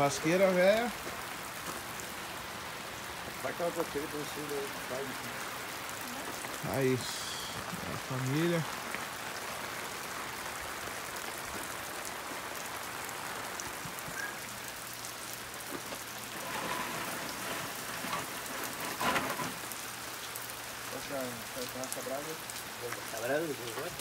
churrasqueira velha. Vai aquela boteira pra você vai. Aí, a família. Essa brasa. A brasa do jogo?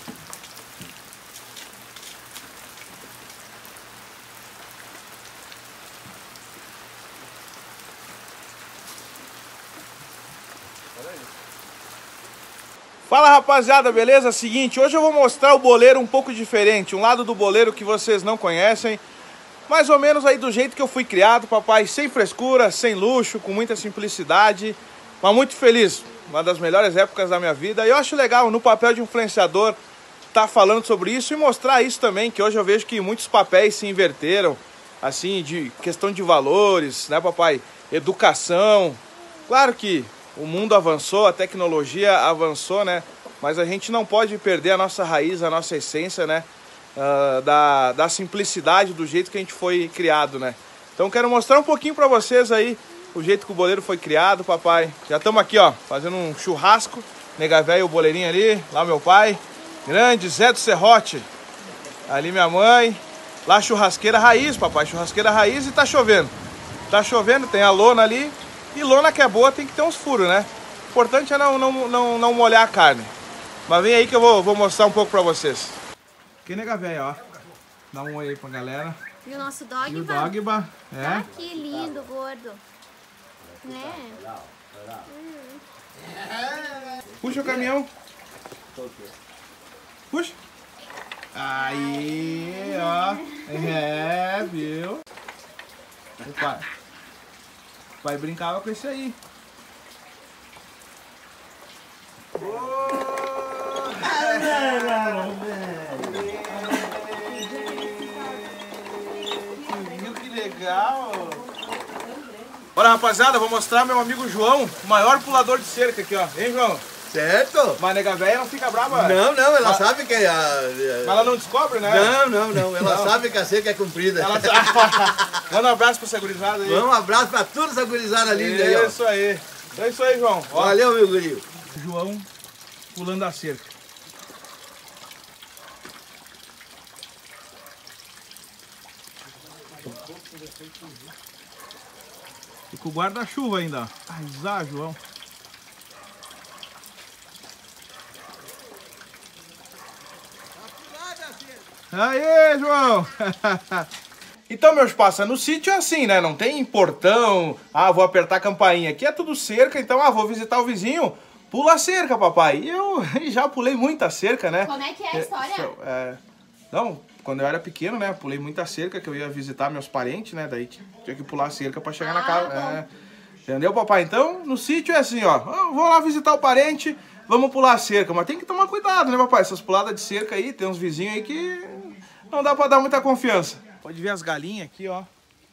Fala rapaziada, beleza? Seguinte, hoje eu vou mostrar o boleiro um pouco diferente. Um lado do boleiro que vocês não conhecem. Mais ou menos aí do jeito que eu fui criado, papai. Sem frescura, sem luxo, com muita simplicidade. Mas muito feliz. Uma das melhores épocas da minha vida. E eu acho legal, no papel de influenciador, tá falando sobre isso e mostrar isso também. Que hoje eu vejo que muitos papéis se inverteram. Assim, de questão de valores, né papai? Educação. Claro que o mundo avançou, a tecnologia avançou, né? Mas a gente não pode perder a nossa raiz, a nossa essência, né? Da simplicidade, do jeito que a gente foi criado, né? Então quero mostrar um pouquinho pra vocês aí o jeito que o boleiro foi criado, papai. Já estamos aqui, ó, fazendo um churrasco. Nega velho, o boleirinho ali, lá meu pai. Grande Zé do Serrote. Ali minha mãe. Lá churrasqueira raiz, papai. Churrasqueira raiz e tá chovendo. Tá chovendo, tem a lona ali. E lona que é boa tem que ter uns furos, né? O importante é não molhar a carne. Mas vem aí que eu vou mostrar um pouco pra vocês. Aqui, nega velha, ó. Dá um oi aí pra galera. E o nosso Dogba? E o Dogba, é. Tá aqui, lindo, gordo. Né? Puxa o caminhão. Puxa. Aí, ó. É, viu? O pai brincava com esse aí. Que legal! Olha, rapaziada, vou mostrar meu amigo João, o maior pulador de cerca aqui, ó. Hein, João? Certo? Mas nega velha não fica brava? Não, ela sabe que Mas ela não descobre, né? Não. Ela sabe que a cerca é comprida. Manda um abraço pra essa gurizada aí. Um abraço pra toda essa gurizada linda aí, ó. Isso aí. É isso aí, João. Ó. Valeu, meu guri. João pulando a cerca. E com o guarda-chuva ainda, ó. Ai, João. Aê, João! Então, meus passa, no sítio é assim, né? Não tem portão, vou apertar a campainha. Aqui é tudo cerca, então, vou visitar o vizinho, pula a cerca, papai. E eu já pulei muita cerca, né? Como é que é a história? Não, quando eu era pequeno, né? Pulei muita cerca, que eu ia visitar meus parentes, né? Daí tinha que pular a cerca pra chegar na casa. Entendeu, papai? Então, no sítio é assim, ó. Vou lá visitar o parente, vamos pular a cerca. Mas tem que tomar cuidado, né, papai? Essas puladas de cerca aí, tem uns vizinhos aí que não dá pra dar muita confiança. Pode ver as galinhas aqui, ó.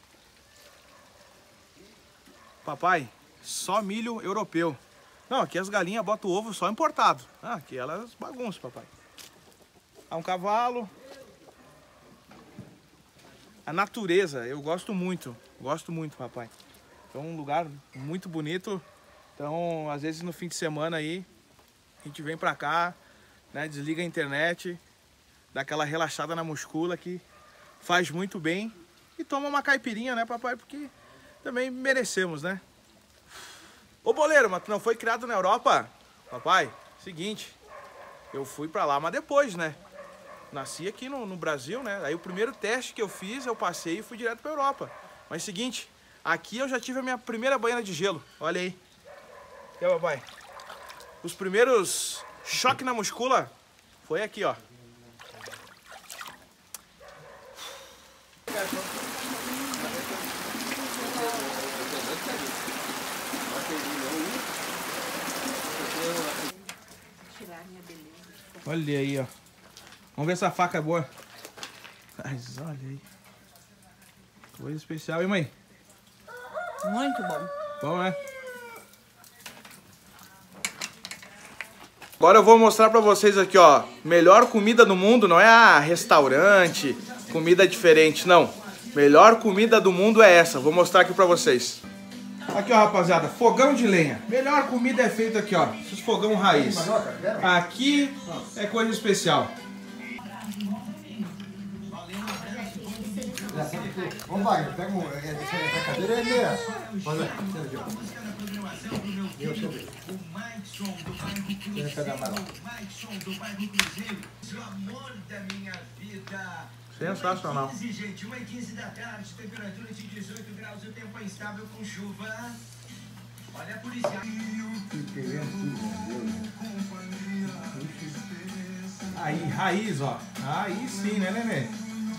Papai, só milho europeu. Não, aqui as galinhas botam o ovo só importado. Aqui elas bagunçam, papai. Um cavalo. A natureza, eu gosto muito, papai. É um lugar muito bonito. Então, às vezes no fim de semana aí, a gente vem pra cá, né, desliga a internet, dá aquela relaxada na muscula que faz muito bem. E toma uma caipirinha, né, papai? Porque também merecemos, né? Ô, boleiro, mas tu não foi criado na Europa? Papai, seguinte, eu fui pra lá, mas depois, né? Nasci aqui no Brasil, né? Aí o primeiro teste que eu fiz, eu passei e fui direto pra Europa. Mas seguinte, aqui eu já tive a minha primeira banheira de gelo. Olha aí. E aí, papai? Os primeiros choques na muscula foi aqui, ó. Olha aí, ó. Vamos ver se a faca é boa. Mas olha aí. Coisa especial, hein, mãe? Muito bom. Bom, né? Agora eu vou mostrar pra vocês aqui, ó. Melhor comida do mundo não é restaurante, comida diferente, não. Melhor comida do mundo é essa. Vou mostrar aqui pra vocês. Aqui, ó, rapaziada, fogão de lenha. Melhor comida é feita aqui, ó. Esses fogão raiz. Aqui é coisa especial. Vamos, Wagner, pega essa cadeira e lê essa. Olha aqui, sensacional. Gente, 1h15 da tarde, temperatura de 18 graus, o tempo é instável com chuva. Olha a polícia. Aí, raiz, ó. Aí sim, né, nenê?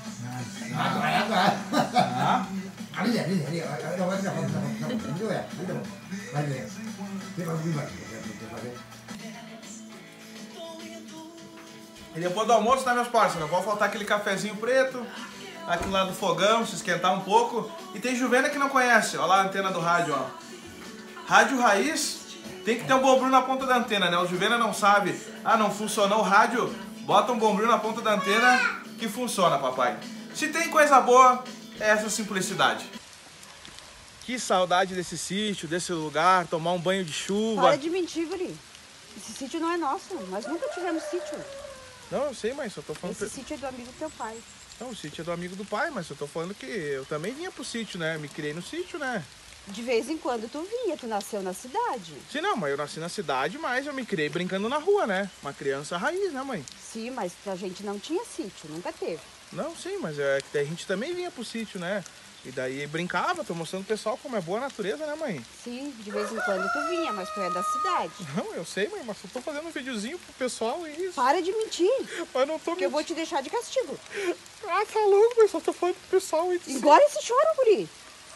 E depois do almoço, tá, meus parceiros? Não pode faltar aquele cafezinho preto, aqui lá do fogão, se esquentar um pouco. E tem Juvena que não conhece, ó lá a antena do rádio, ó. Rádio raiz, tem que ter um bombril na ponta da antena, né? O Juvena não sabe, não funcionou o rádio, bota um bombril na ponta da antena que funciona, papai. Se tem coisa boa, é essa simplicidade. Que saudade desse sítio, desse lugar, tomar um banho de chuva. Para de mentir, guri. Esse sítio não é nosso, nós nunca tivemos sítio. Não, eu sei, mas só tô falando... Esse sítio é do amigo do teu pai. Não, o sítio é do amigo do pai, mas eu tô falando que eu também vinha pro sítio, né? Me criei no sítio, né? De vez em quando tu vinha, tu nasceu na cidade. Sim, não, mas eu nasci na cidade, mas eu me criei brincando na rua, né? Uma criança raiz, né, mãe? Sim, mas a gente não tinha sítio, nunca teve. Não, sim, mas é que a gente também vinha pro sítio, né? E daí brincava, tô mostrando pro pessoal como é boa a natureza, né, mãe? Sim, de vez em quando tu vinha, mas tu é da cidade. Não, eu sei, mãe, mas eu tô fazendo um videozinho pro pessoal e isso. Para de mentir, Mas não tô porque eu vou te deixar de castigo. Ah, tá louco, mas só tô falando pro pessoal e Engole esse choro, guri.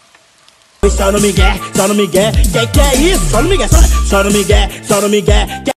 Só no migué, que é isso? Só no migué, só no migué.